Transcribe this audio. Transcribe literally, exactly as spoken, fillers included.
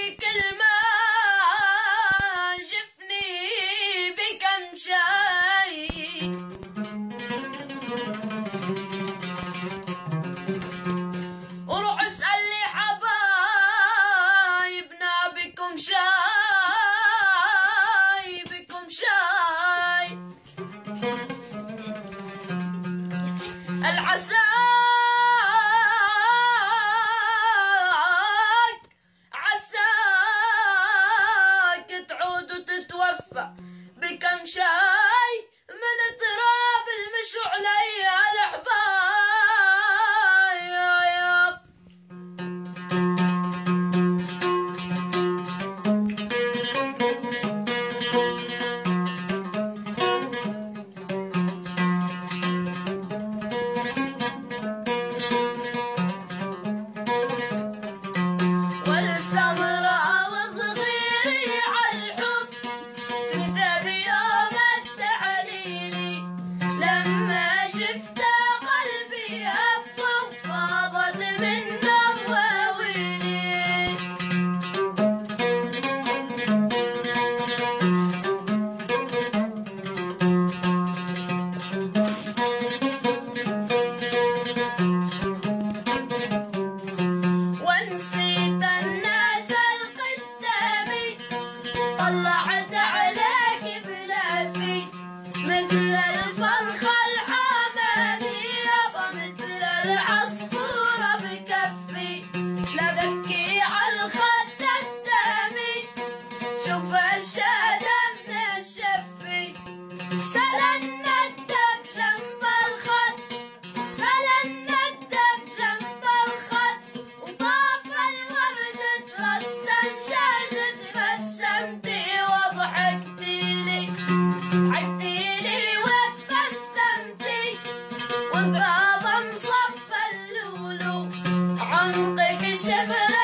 كل ما شفني بكم شاي وروح اسأل لي حبايبنا بكم شاي بكم شاي العساك عساك تعود وتتوفى بكم شاي من تراب المشعلي الحبايب. والسمرة وصغيري عالحب شفته بيوم التحليلي لما شفته قلبي هبه وفاضت منه مواويلي. ونسيت الناس القدامي طلعت عليك بلافي مثل الفرخة الحمامي يابا مثل العصفورة بكفي لا ببكي عالخد الدامي شوف الشهادة من الشفي سلنا الدب جنب الخد سلنا الدب جنب الخد وطاف الورد ترسم شهد تبسمتي وضحكتي لي ضحكتي لي وتبسمتي وبهذا مصف اللولو عمقك شبر